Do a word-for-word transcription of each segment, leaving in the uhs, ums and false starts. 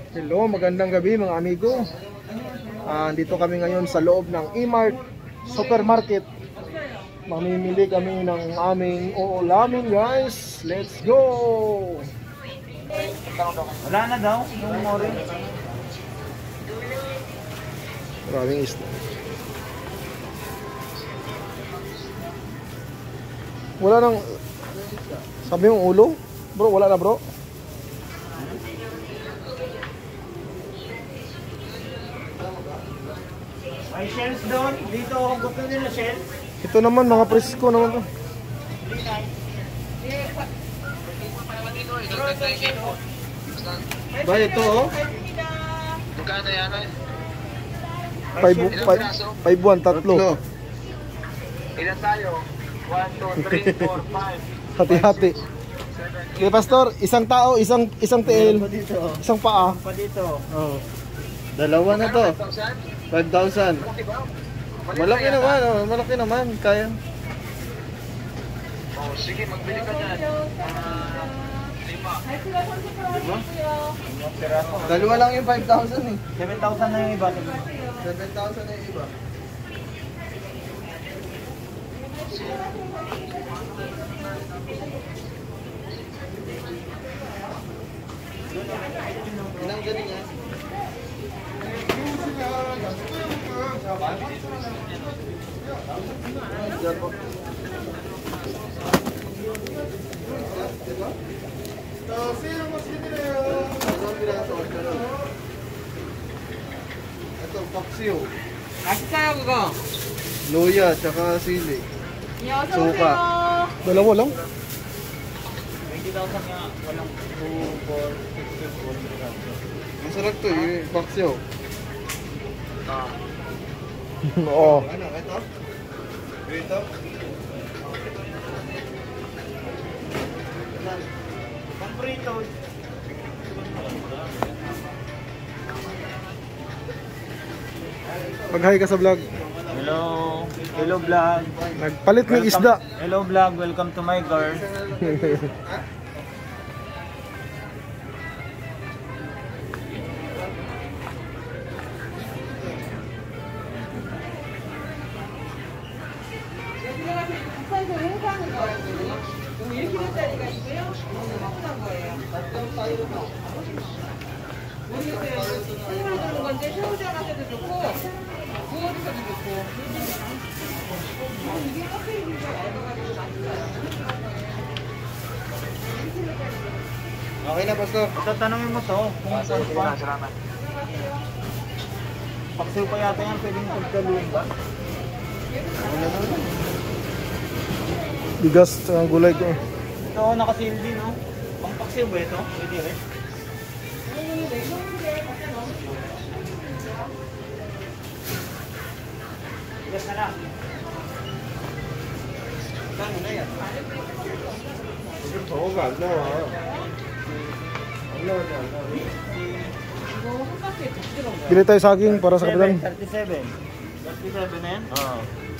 Hello, magandang gabi mga amigo. Uh, dito kami ngayon sa loob ng E-Mart Supermarket. Mamimili kami ng aming uulamin, guys. Let's go! Wala na daw, yung mori. Maraming isda. Wala nang... Sabi yung ulo? Bro, wala na bro. May shells doon. Dito ako gusto nila shells. Ito naman, mga presko naman to. Ba, ito oh. Magkano yan? five one, tatlo. Ilan tayo? one, two, three, four, five. Hati-hati. Okay, pastor, isang tao, isang isang tiil, isang paa. Pa dito. Oh. Dalawa na to. five thousand. Malaki naman, oh. Malaki naman, kaya. Oh, sige, magbili ka dyan. Uh, lima. Diba? Dalawa lang yung five thousand eh. seven thousand na yung iba. seven thousand na yung iba. Ilang galing yan? Ito, paksiw. Kasya ko ko. Luya, tsaka sili. Suka. Dalawa lang? twenty thousand nga. Walang two, four, six, seven, Masarap to, yung paksiw. Ah. Oo. Ano, ito? Ito? Pamprito. Mag-hi ka sa vlog. Hello. Hello vlog. Nagpalit ng isda. Hello vlog. Welcome to my girl. 일 킬로짜리가 있고요. 확실한 거예요. 모르겠어요. 스님을 주는 건데 새우젓 같아도 좋고 구워주셔도 좋고. 이게 껍데기가 얇아가지고 맛있어요. Okay na, pastor. Ito, tanongin mo to. Kung saan pa. Salamat. Paksiw pa yata yan. Pwedeng pagkaluin ba? Bigas ang gulay ko. Ito, nakasil din, no? Pang paksiw ba ito? Pwede rin. Yes na lang. Saan mo na yan? Oo ka, no ha. Bili tayo saging para sa kapitan. thirty-seven. thirty-seven na yan? Oo.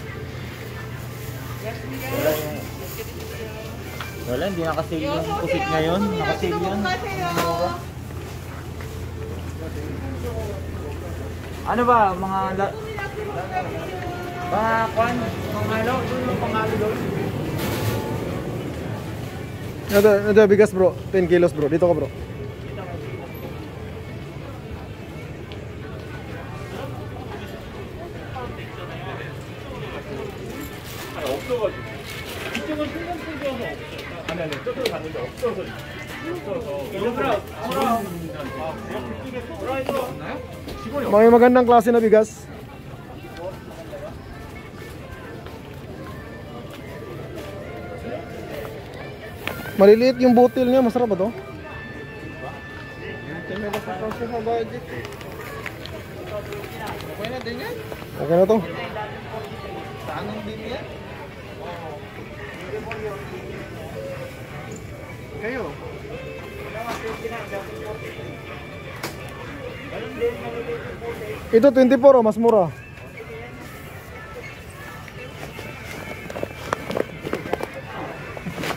Wala yung... Wala, hindi nakasil yung pusit ngayon. Nakasil yun. Ano ba, mga... La... Mga kwan? Mga ano? Yung pangalo doon? Nada, nada bigas bro, ten kilos bro. Dito ka bro. Mga magandang klase na bigas. Maliliit yung butil niya, masarap ba to? Okay na din yan? Okay na to. Tanong din yan? Kayo? Ito twenty-four oh, mas mura.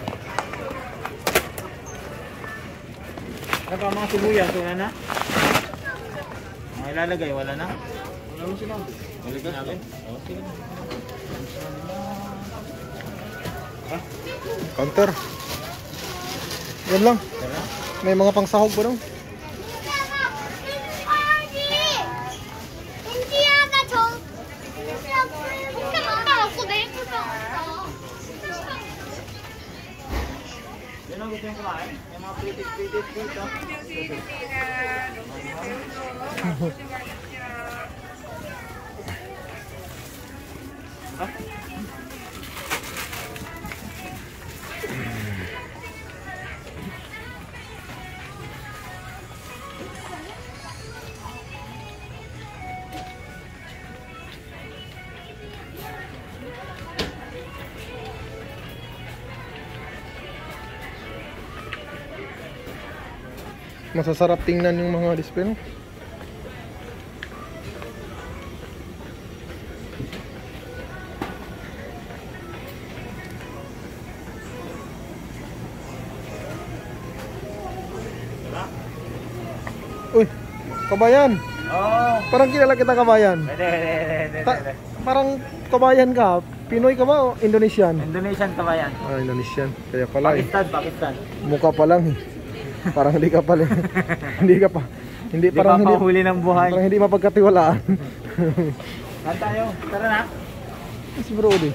Ano pa mga sibuyas? Wala na? Ang ilalagay, wala na? Wala mo sila. Ilalagay natin? Oo, sige. Counter. Yan lang. Tara. May mga pangsahog ba daw? Yan ang gusto yung kumain. Yung mga pitit-pitit dito. Ha? Masasarap tingnan yung mga display, no? Uy, kabayan. Oo. Parang kilala kita, kabayan. Pwede, pwede, pwede, Ta- pwede. parang kabayan ka. Pinoy ka ba o Indonesian? Indonesian ka ba yan? Ah, Indonesian. Kaya pala eh. Pakistan, Pakistan. Mukha pa lang eh. Parang hindi ka pala. hindi ka pa. Hindi, Di parang pa hindi. pahuli ng buhay. Parang hindi mapagkatiwalaan. Saan tayo? Tara na. Si Brody.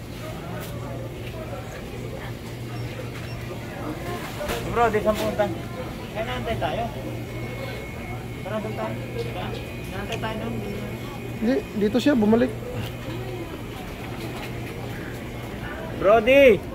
Bro, di saan punta? Kaya naantay tayo. Tara, doon tayo. Diba? Naantay tayo doon. Hindi, dito siya bumalik. Brody!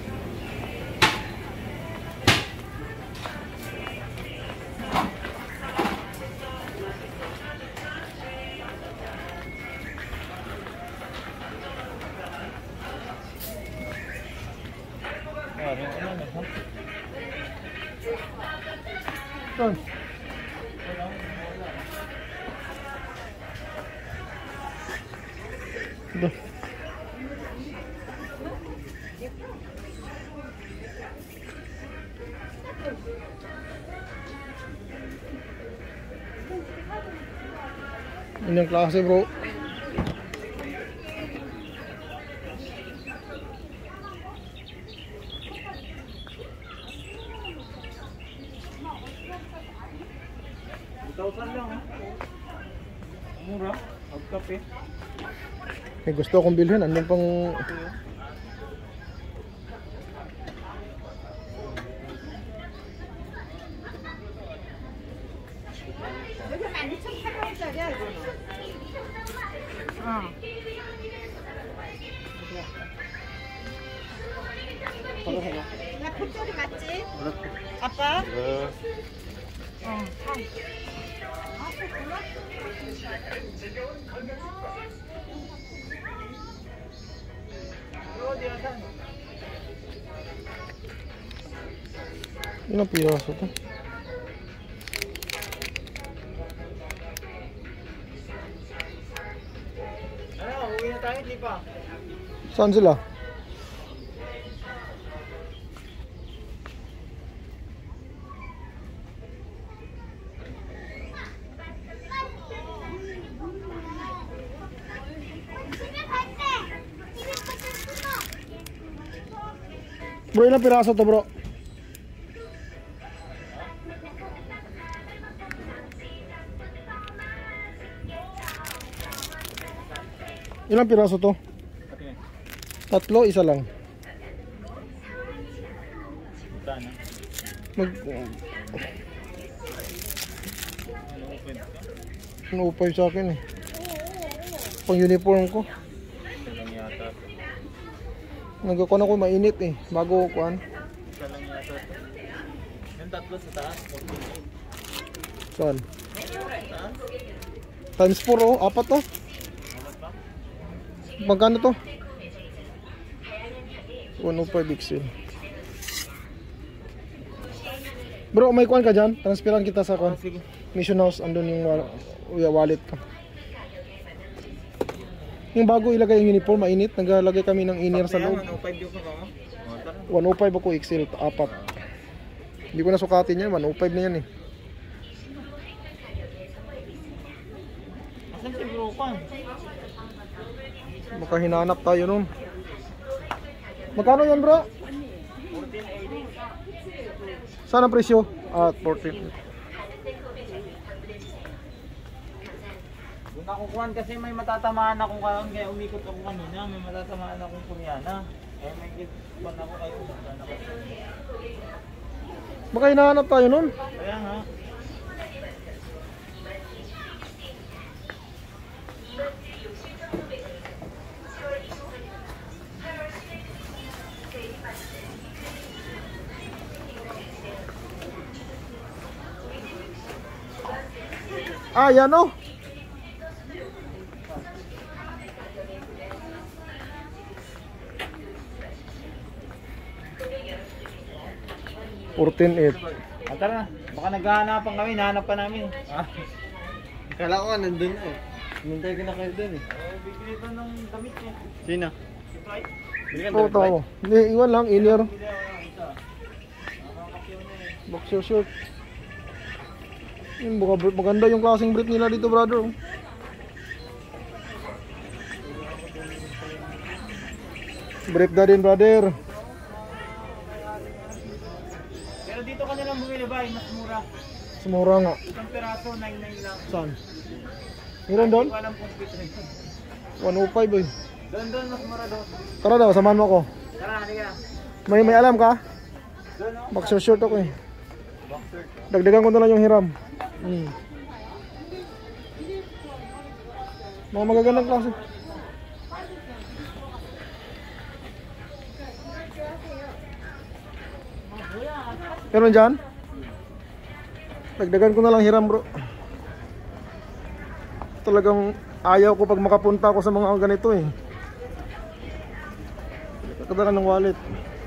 Saan? Ito. Inyong klase, bro. Tausan lang ha. Mura. Magkape. May gusto akong bilhin. Andun pang... 나 콧소리 맞지? 아빠? 네. 어. Ilang piraso to? Ano, uwi na tayo, di pa? Saan sila? Bro, ilang piraso to, bro? Ilang piraso to? Okay. Tatlo, isa lang. Saan na? Mag... Ano, open ka? Ano sa akin eh. Pang uniform ko. Isa lang yata. Nagkuhan ako mainit eh. Bago kuhan. Isa lang yata. Yung tatlo sa taas. Saan? Times four oh. Apat to. Magkano to? one oh five X L. Bro, may kuhan ka dyan? Transferan kita sa kuhan. Sige. Mission House, andun yung wa- uya, wallet ka. Yung bago ilagay yung uniform, mainit. Naglalagay kami ng inner sa loob. one oh five yung ka mo? Tara. one oh five ako X L, apat. Hindi ko na sukatin yan, one oh five na yan eh. Saan si Brokan? Baka hinanap tayo nun. Magkano yan bro? fourteen eighty. Saan ang presyo? Ah, fourteen. Doon ako kuhan kasi may matatamaan akong kaon kaya umikot ako kanina. May matatamaan akong kuryana. Eh may kitpan ako kayo. Baka hinahanap tayo nun. Kaya nga. Ah, yan o. fourteen eight. Ah, tara na. Baka naghahanapan kami. Nahanap pa namin. Ah. Kala ko nga nandun na eh. Hintay ko na kayo dun eh. Oh, bibili pa ng damit niya. Sino? Si Fry. Bili ka Oo, ng tama. Hindi, iwan lang, inner. Bibili ako ng isa. Nakakakyaw na eh. Boxer short. Yung buka, maganda yung klaseng brief nila dito, brother. Brief na din, brother. Pero dito ka nilang bumili ba? Mas mura. Sumura nga. Isang peraso, nine nine lang. Saan? Meron doon? Hindi ko alam kung fit rin. one oh five eh. Doon, doon, mas mura doon. Tara daw, samahan mo ako. Tara, halika. May may alam ka? Doon, oh. Boxer short ako eh. Dagdagan ko na lang yung hiram. Hmm. Mga magagandang klase. Meron dyan? Dagdagan ko na lang hiram bro. Talagang ayaw ko pag makapunta ako sa mga ganito eh. Dagdagan ng wallet.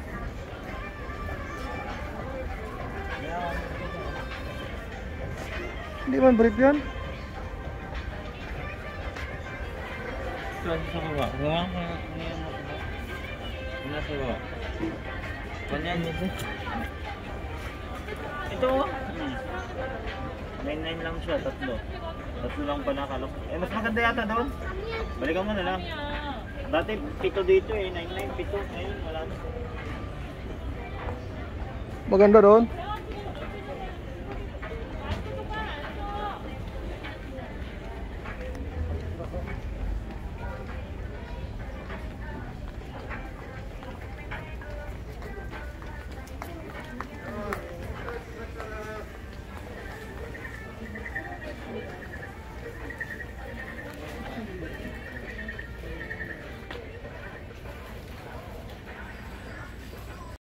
Hindi man brief yan. Saan sa baba? Gawa ko na yan mo ba? Nasa baba. Kanyan dito. Ito oh. Hmm. nine nine lang siya, tatlo. Tatlo lang pala kalok. Eh mas maganda yata doon. Balikan mo na lang. Dati pito dito eh, nine nine, pito. Ngayon wala na. Maganda doon.